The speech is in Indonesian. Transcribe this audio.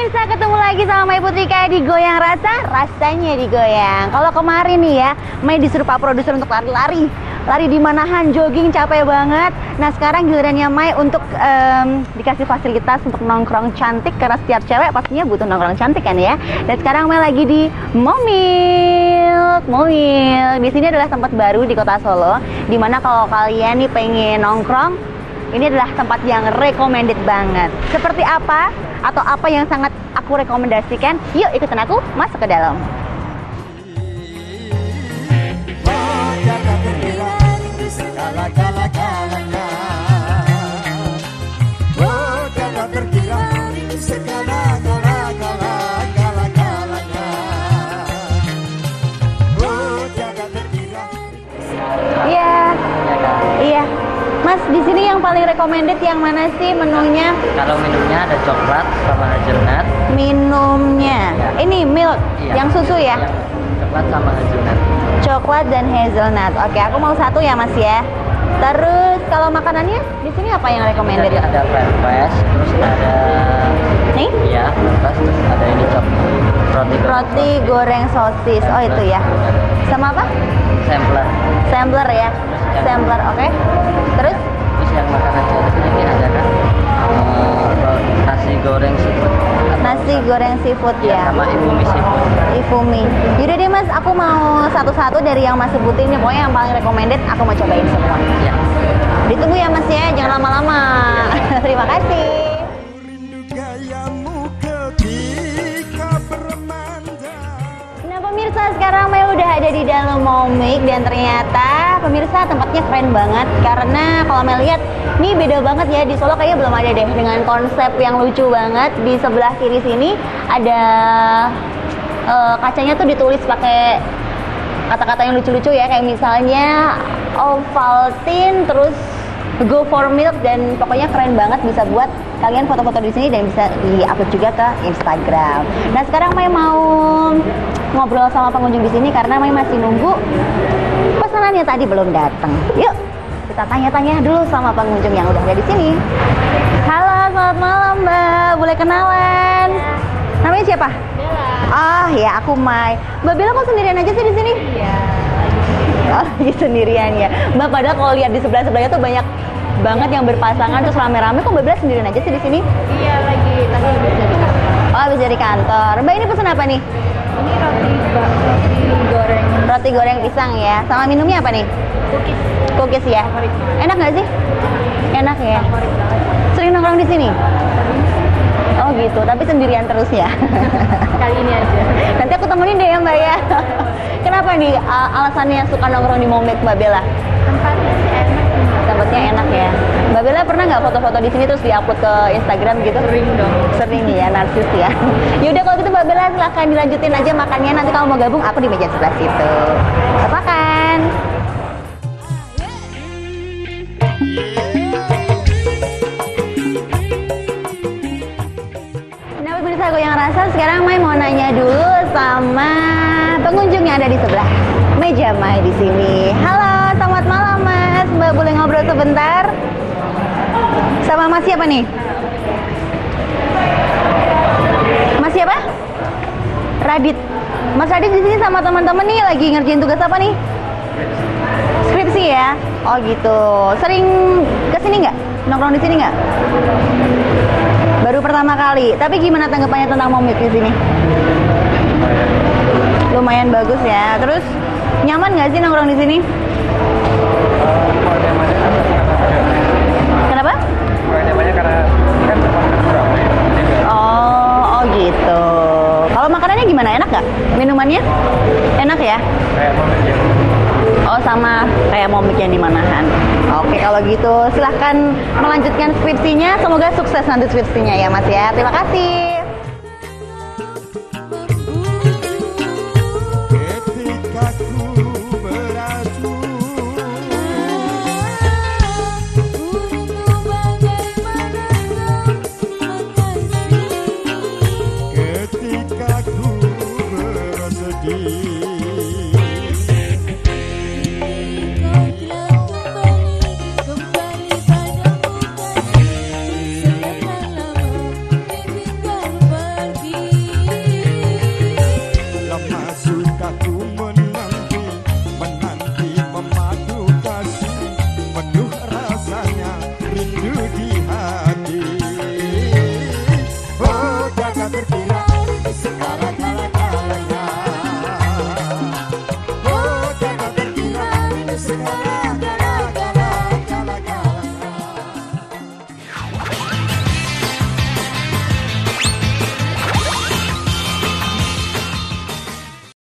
pemirsa, ketemu lagi sama Mai Putrika di Goyang Rasa, rasanya digoyang. Kalau kemarin nih ya, Mai disuruh Pak Produser untuk lari-lari. Lari di Manahan, jogging, capek banget. Nah sekarang gilirannya Mai untuk dikasih fasilitas untuk nongkrong cantik. Karena setiap cewek pastinya butuh nongkrong cantik kan ya. Dan sekarang Mai lagi di Momilk. Di sini adalah tempat baru di kota Solo. Dimana kalau kalian nih pengen nongkrong, ini adalah tempat yang recommended banget. Seperti apa? Atau apa yang sangat aku rekomendasikan? Yuk ikutin aku masuk ke dalam. Iya. Mas, di sini yang paling recommended yang mana sih menunya? Kalau minumnya ada coklat sama hazelnut. Minumnya, ya. Ini milk, iya. Yang susu ya? Yang coklat sama hazelnut. Coklat dan hazelnut. Oke, aku mau satu ya Mas ya. Terus kalau makanannya di sini apa yang recommended? Jadi ada breakfast, terus ada nih? Iya, breakfast, terus ada ini roti goreng sosis. Oh itu ya. Sama apa? Sampler. Sampler ya. Sampler, oke. Terus yang makanan ini ada kan nasi goreng seafood. Nasi goreng seafood ya. Sama ifumi seafood. Ifumi. Yaudah deh Mas, aku mau satu-satu dari yang Mas sebutin nih. Pokoknya yang paling recommended aku mau cobain semua. Ya. Ditunggu ya Mas ya, jangan lama-lama. Ya. Terima kasih. Nah pemirsa, sekarang Mai udah ada di dalam Momilk dan ternyata pemirsa tempatnya keren banget. Karena kalau Mai lihat, nih beda banget ya, di Solo kayaknya belum ada deh dengan konsep yang lucu banget. Di sebelah kiri sini ada kacanya tuh ditulis pakai kata-kata yang lucu-lucu ya, kayak misalnya Ovaltine, terus Go for Milk, dan pokoknya keren banget, bisa buat kalian foto-foto di sini dan bisa di-upload juga ke Instagram. Nah sekarang Mai mau ngobrol sama pengunjung di sini karena Mai masih nunggu pesanannya tadi belum datang. Yuk kita tanya-tanya dulu sama pengunjung yang udah ada di sini. Halo, selamat malam Mbak, boleh kenalan? Namanya siapa? Bella. Ah ya, aku Mai. Mbak Bella kok sendirian aja sih di sini? Iya. Oh, sendirian ya. Mbak, padahal kalau lihat di sebelah-sebelahnya tuh banyak banget yang berpasangan terus rame-rame, kok Mbak Bella sendirian aja sih di sini? Iya, tadi habis dari kantor. Oh, habis dari kantor. Mbak, ini pesan apa nih? Ini roti goreng. Roti goreng pisang ya. Sama minumnya apa nih? Cookies. Cookies ya. Favorit. Enak nggak sih? Enak ya. Favorit banget. Sering nongkrong di sini? Oh gitu, tapi sendirian terus ya? Kali ini aja. Nanti aku temenin deh ya Mbak ya. Kenapa nih alasannya suka nongkrong di Momilk Mbak Bella? Tempatnya sih enak. Tempatnya enak ya. Mbak Bella pernah nggak foto-foto di sini terus diupload ke Instagram gitu? Sering dong. Sering ya, narsis ya. Yaudah kalau gitu Mbak Bella silahkan dilanjutin aja makannya. Nanti kalau mau gabung aku di meja sebelah situ. Selamat makan. Nah pemirsa Goyang Rasa, sekarang Mai mau nanya dulu sama pengunjung yang ada di sebelah meja Mai di sini. Halo, selamat malam Mas. Mbak boleh ngobrol sebentar? Sama Mas siapa nih? Mas siapa? Radit. Mas Radit di sini sama teman-teman nih lagi ngerjain tugas apa nih? Skripsi ya? Oh gitu. Sering kesini nggak? Nongkrong di sini nggak? Baru pertama kali. Tapi gimana tanggapannya tentang Momilk di sini? Lumayan bagus ya. Terus nyaman nggak sih nongkrong di sini? Kenapa? Oh gitu. Kalau makanannya gimana? Enak nggak? Minumannya? Enak ya? Oh sama kayak Momilk yang di Manahan. Oke kalau gitu silahkan melanjutkan skripsinya. Semoga sukses nanti skripsinya ya Mas ya. Terima kasih.